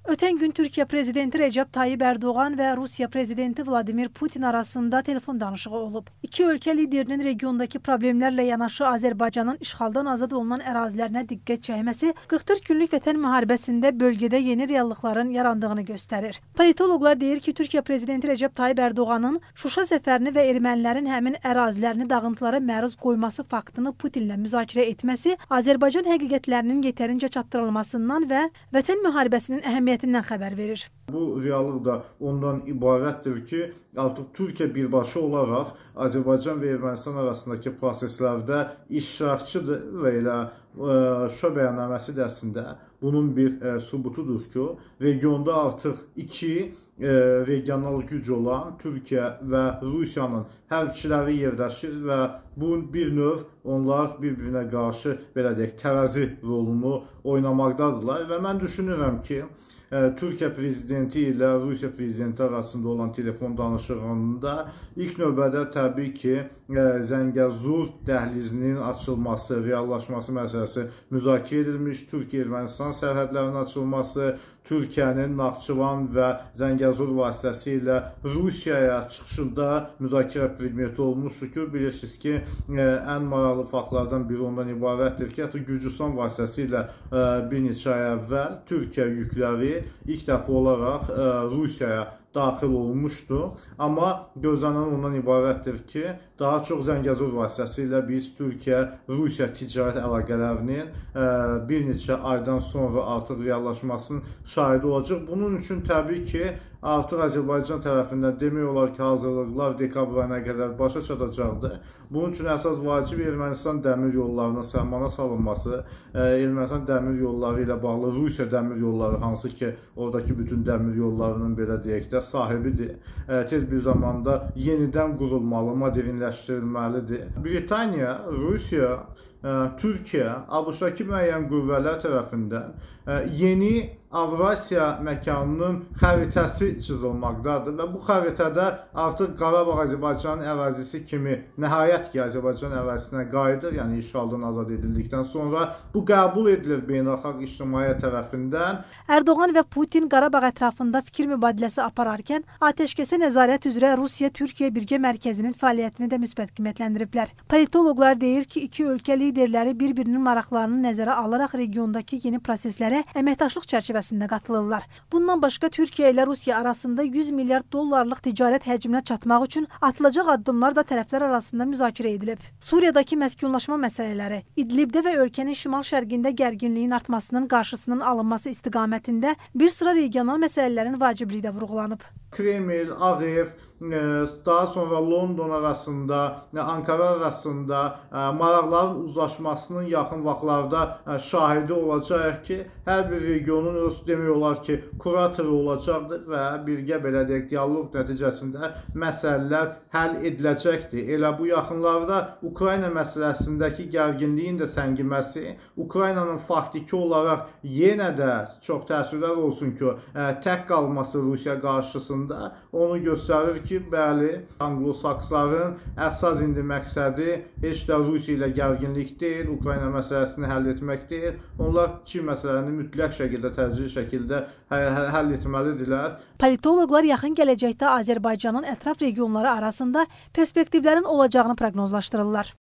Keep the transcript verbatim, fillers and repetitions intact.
Ötən gün Türkiyə Prezidenti Recep Tayyip Erdoğan ve Rusya Prezidenti Vladimir Putin arasında telefon danışığı olub. İki ölkə liderinin regiondaki problemlerle yanaşı Azərbaycanın işğaldan azad olunan ərazilərinə diqqət çəkməsi qırx dörd günlük vətən müharibəsində bölgədə yeni reallıqların yarandığını göstərir. Politologlar deyir ki, Türkiyə Prezidenti Recep Tayyip Erdoğan'ın Şuşa səfərini və ermənilərin həmin ərazilərini dağıntılara məruz qoyması faktını Putinlə müzakirə etməsi Azərbaycan həqiqətlərinin yetərincə çatdırılmasından və vətən müharibəsinin əhəmiyyətindən xəbər verir. Bu reallıq da ondan ibarətdir ki, artıq Türkiyə birbaşa olaraq Azərbaycan və Ermənistan arasındakı proseslərdə iştirakçıdır və elə Şuşa bəyannaməsi də əslində bunun bir e, subutudur ki, regionda artıq iki e, regional güc olan Türkiyə və Rusiyanın hərbçiləri yerləşir və bu bir növ onlar bir-birinə qarşı belə deyək, tərəzi rolunu oynamaqdadırlar və mən düşünürəm ki, Türkiyə prezidenti ilə Rusiya prezidenti arasında olan telefon danışığında ilk növbədə təbii ki, Zəngəzur dəhlizinin açılması, reallaşması məsələsi müzakirə edilmiş, Türkiyə-Ermənistan sərhədlərinin açılması, Türkiyənin Naxçıvan və Zəngəzur vasitəsilə Rusiyaya çıxışında müzakirə predmeti olmuşdur ki, bilirsiniz ki, ən maraqlı faktlardan biri ondan ibarətdir ki, hətta Gürcüstan vasitəsilə bir neçə ay əvvəl Türkiyə yükləri ilk dəfə olaraq Rusiyaya daxil olmuşdu. Amma gözlənilən ondan ibarətdir ki, daha çox Zəngəzur vasitəsilə biz Türkiyə-Rusiya ticarət əlaqələrinin bir neçə aydan sonra artıq reallaşmasının şahidi olacaq. Bunun üçün təbii ki, artıq Azərbaycan tərəfindən demək olar ki, hazırlıqlar dekabr ayına qədər başa çatacaqdır. Bunun üçün əsas vacib Ermənistan dəmir yollarına səhmana salınması, Ermənistan dəmir yolları ilə bağlı Rusiya dəmir yolları, hansı ki, oradakı bütün dəmir yollarının belə deyək də sahibidir. Tez bir zamanda yenidən qurulmalı, modernləşdirilməlidir. Britaniya, Rusiya, Türkiyə, ABŞ-dakı müəyyən qüvvələr tərəfindən yeni Avrasiya məkanının xəritəsi çizilməkdadır və bu xəritədə artıq Qarabağ Azərbaycanın ərazisi kimi nəhayət ki, Azərbaycan ərazisinə qayıdır, yəni işğaldan azad edildikdən sonra bu qəbul edilir beynəlxalq ictimaiyyət tərəfindən. Erdoğan və Putin Qarabağ ətrafında fikir mübadiləsi apararkən atəşkəsə nəzarət üzrə Rusiya-Türkiyə birgə mərkəzinin fəaliyyətini də müsbət qiymətləndiriblər. Politologlar deyir ki, iki ölkə liderləri bir-birinin maraqlarını nəzərə alaraq regiondakı yeni proseslərə əməkdaşlıq çərçivəsində qatılırlar. Bundan başqa Türkiyə ilə Rusiya arasında yüz milyard dollarlıq ticarət həcminə çatmaq üçün atılacaq addımlar da tərəflər arasında müzakirə edilib. Suriyadakı məskunlaşma məsələləri, İdlibdə və ölkənin şimal-şərqində gərginliyin artmasının qarşısının alınması istiqamətində bir sıra regional məsələlərin vacibliyi də vurğulanıb. Kreml, Ağ Ev, daha sonra London arasında, Ankara arasında maraqların uzlaşmasının yaxın vaxtlarda şahidi olacaq ki, hər bir regionun öz demək olar ki, kuratoru olacaqdır və birgə belə deyək, diyaloq nəticəsində məsələlər həll ediləcəkdir. Elə bu yaxınlarda Ukrayna məsələsindəki gərginliyin də səngiməsi, Ukraynanın faktiki olaraq yenə də çox təəssüflər olsun ki, tək qalması Rusiya qarşısında onu göstərir ki, bəli, Anglo-Saksların əsas indi məqsədi heç də Rusiya ilə gərginlik deyil, Ukrayna məsələsini həll etmək deyil. Onlar Çin məsələni mütləq şəkildə, təcili şəkildə həll etməlidirlər. Politologlar yaxın gələcəkdə Azərbaycanın ətraf regionları arasında perspektivlərin olacağını proqnozlaşdırırlar.